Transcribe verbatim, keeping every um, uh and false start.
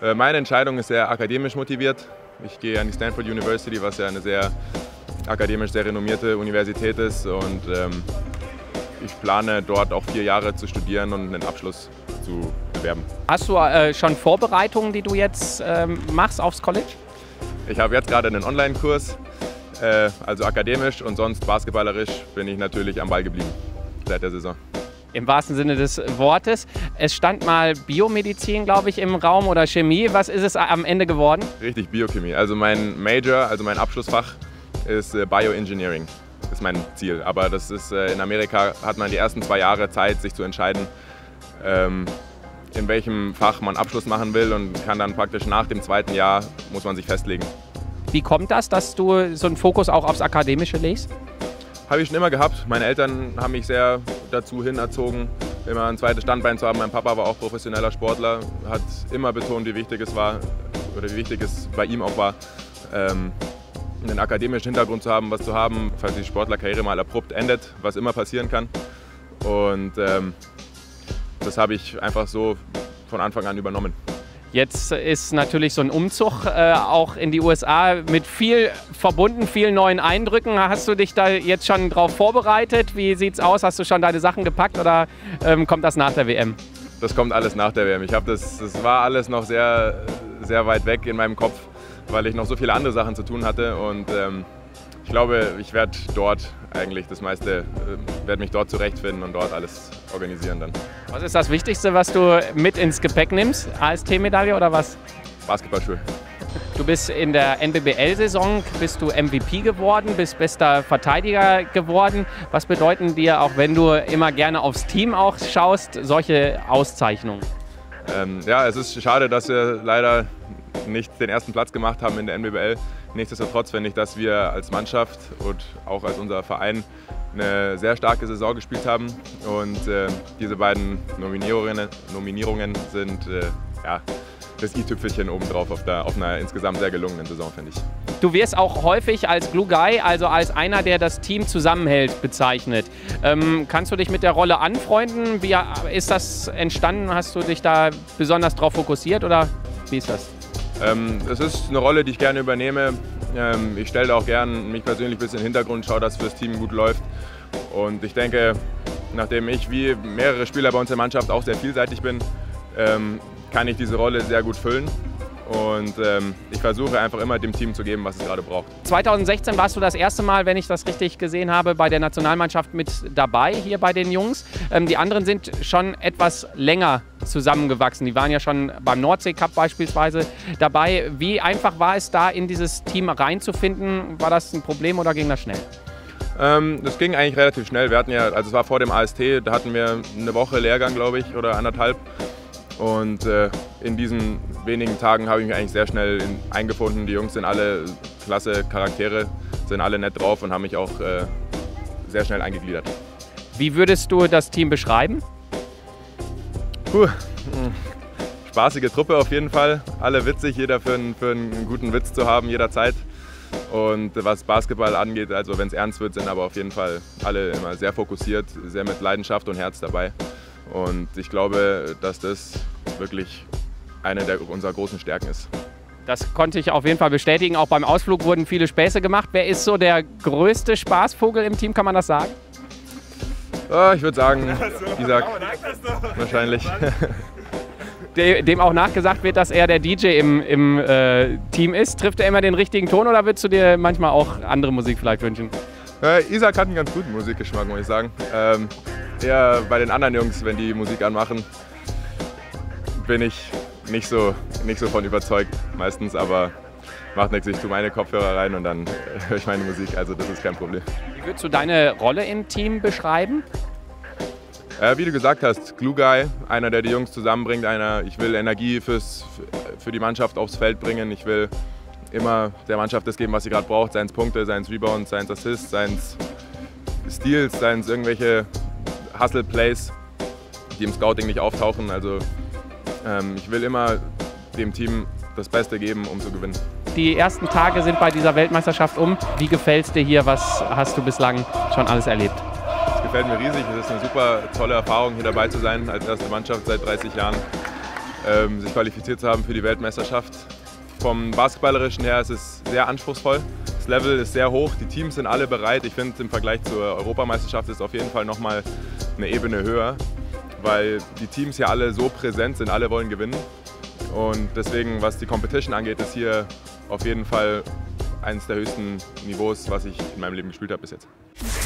Meine Entscheidung ist sehr akademisch motiviert. Ich gehe an die Stanford University, was ja eine sehr akademisch sehr renommierte Universität ist. Und ähm, ich plane dort auch vier Jahre zu studieren und einen Abschluss zu bewerben. Hast du äh, schon Vorbereitungen, die du jetzt ähm, machst aufs College? Ich habe jetzt gerade einen Online-Kurs, äh, also akademisch, und sonst basketballerisch bin ich natürlich am Ball geblieben seit der Saison. Im wahrsten Sinne des Wortes. Es stand mal Biomedizin, glaube ich, im Raum oder Chemie. Was ist es am Ende geworden? Richtig, Biochemie. Also mein Major, also mein Abschlussfach ist äh, Bioengineering. Das ist mein Ziel. Aber das ist, äh, in Amerika hat man die ersten zwei Jahre Zeit, sich zu entscheiden, ähm, in welchem Fach man Abschluss machen will, und kann dann praktisch nach dem zweiten Jahr, muss man sich festlegen. Wie kommt das, dass du so einen Fokus auch aufs Akademische legst? Habe ich schon immer gehabt. Meine Eltern haben mich sehr dazu hin erzogen, immer ein zweites Standbein zu haben. Mein Papa war auch professioneller Sportler, hat immer betont, wie wichtig es war, oder wie wichtig es bei ihm auch war, ähm, einen akademischen Hintergrund zu haben, was zu haben, falls die Sportlerkarriere mal abrupt endet, was immer passieren kann. Und ähm, das habe ich einfach so von Anfang an übernommen. Jetzt ist natürlich so ein Umzug äh, auch in die U S A mit viel verbunden, vielen neuen Eindrücken. Hast du dich da jetzt schon drauf vorbereitet? Wie sieht's aus? Hast du schon deine Sachen gepackt oder ähm, kommt das nach der W M? Das kommt alles nach der W M. Ich habe das, das war alles noch sehr, sehr weit weg in meinem Kopf, weil ich noch so viele andere Sachen zu tun hatte. Und ähm, ich glaube, ich werde dort eigentlich das meiste, äh, werde mich dort zurechtfinden und dort alles organisieren dann. Was ist das Wichtigste, was du mit ins Gepäck nimmst? A S T-Medaille oder was? Basketballschuhe. Du bist in der N B B L-Saison, bist du M V P geworden, bist bester Verteidiger geworden. Was bedeuten dir, auch wenn du immer gerne aufs Team auch schaust, solche Auszeichnungen? Ähm, ja, es ist schade, dass wir leider nicht den ersten Platz gemacht haben in der N B B L. Nichtsdestotrotz finde ich, dass wir als Mannschaft und auch als unser Verein eine sehr starke Saison gespielt haben. Und äh, diese beiden Nominierungen, Nominierungen sind äh, ja, das i-Tüpfelchen obendrauf auf, der, auf einer insgesamt sehr gelungenen Saison, finde ich. Du wirst auch häufig als Glue Guy, also als einer, der das Team zusammenhält, bezeichnet. Ähm, kannst du dich mit der Rolle anfreunden? Wie ist das entstanden? Hast du dich da besonders drauf fokussiert oder wie ist das? Ähm, es ist eine Rolle, die ich gerne übernehme. Ähm, ich stelle auch gerne mich persönlich ein bisschen in den Hintergrund, schaue, dass es fürs Team gut läuft. Und ich denke, nachdem ich wie mehrere Spieler bei uns in der Mannschaft auch sehr vielseitig bin, ähm, kann ich diese Rolle sehr gut füllen. Und ähm, ich versuche einfach immer dem Team zu geben, was es gerade braucht. zweitausendsechzehn warst du das erste Mal, wenn ich das richtig gesehen habe, bei der Nationalmannschaft mit dabei, hier bei den Jungs. Ähm, die anderen sind schon etwas länger zusammengewachsen. Die waren ja schon beim Nordsee Cup beispielsweise dabei. Wie einfach war es da, in dieses Team reinzufinden? War das ein Problem oder ging das schnell? Ähm, das ging eigentlich relativ schnell. Wir hatten ja, also es war vor dem A S T, da hatten wir eine Woche Lehrgang, glaube ich, oder anderthalb. Und äh, in diesen wenigen Tagen habe ich mich eigentlich sehr schnell in, eingefunden. Die Jungs sind alle klasse Charaktere, sind alle nett drauf und haben mich auch äh, sehr schnell eingegliedert. Wie würdest du das Team beschreiben? Puh. Spaßige Truppe auf jeden Fall. Alle witzig, jeder für einen, für einen guten Witz zu haben, jederzeit. Und was Basketball angeht, also wenn es ernst wird, sind aber auf jeden Fall alle immer sehr fokussiert, sehr mit Leidenschaft und Herz dabei. Und ich glaube, dass das wirklich eine der unserer großen Stärken ist. Das konnte ich auf jeden Fall bestätigen. Auch beim Ausflug wurden viele Späße gemacht. Wer ist so der größte Spaßvogel im Team, kann man das sagen? Oh, ich würde sagen, Isaac, wahrscheinlich. Dem auch nachgesagt wird, dass er der D J im, im äh, Team ist. Trifft er immer den richtigen Ton oder würdest du dir manchmal auch andere Musik vielleicht wünschen? Äh, Isaac hat einen ganz guten Musikgeschmack, muss ich sagen. Ähm, eher bei den anderen Jungs, wenn die Musik anmachen, bin ich nicht so, nicht so von überzeugt meistens, aber macht nichts. Ich tue meine Kopfhörer rein und dann höre ich meine Musik, also das ist kein Problem. Wie würdest du deine Rolle im Team beschreiben? Äh, wie du gesagt hast, Glue Guy, einer, der die Jungs zusammenbringt, einer, ich will Energie fürs, für die Mannschaft aufs Feld bringen, ich will immer der Mannschaft das geben, was sie gerade braucht, seien es Punkte, seien es Rebounds, seien es Assists, seien es Steals, seien es irgendwelche Hustle-Plays, die im Scouting nicht auftauchen. Also ähm, ich will immer dem Team das Beste geben, um zu gewinnen. Die ersten Tage sind bei dieser Weltmeisterschaft um. Wie gefällt es dir hier? Was hast du bislang schon alles erlebt? Es gefällt mir riesig. Es ist eine super tolle Erfahrung, hier dabei zu sein als erste Mannschaft seit dreißig Jahren. ähm, sich qualifiziert zu haben für die Weltmeisterschaft. Vom Basketballerischen her ist es sehr anspruchsvoll. Das Level ist sehr hoch, die Teams sind alle bereit. Ich finde, im Vergleich zur Europameisterschaft ist es auf jeden Fall nochmal eine Ebene höher, weil die Teams hier alle so präsent sind, alle wollen gewinnen. Und deswegen, was die Competition angeht, ist hier auf jeden Fall eines der höchsten Niveaus, was ich in meinem Leben gespielt habe bis jetzt.